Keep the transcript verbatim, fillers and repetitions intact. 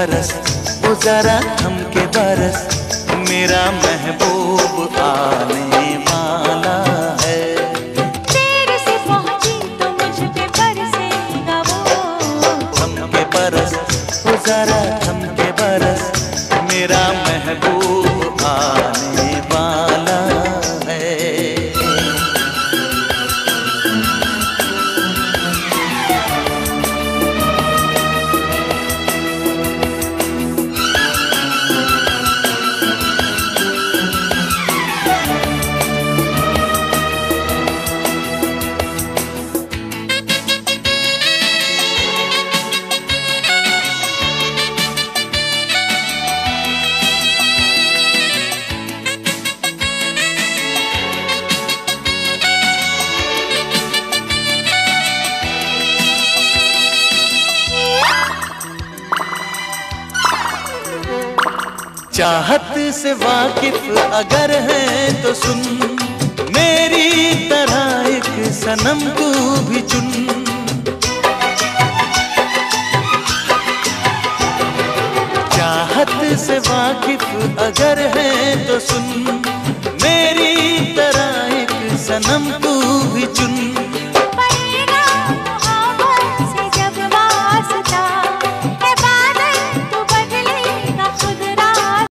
तरस, वो जरा थम के बरस, मेरा महबूब आने वाला है। तेरे से पहुंची तो मुझ पे बरसेगा वो। थम के बरस, वो जरा थम के बरस, मेरा महबूब आने वाला है। चाहत से वाकिफ अगर है तो सुन, मेरी तरह एक सनम तू भी चुन। चाहत से वाकिफ अगर है तो सुन, मेरी तरह एक सनम तू भी चुन।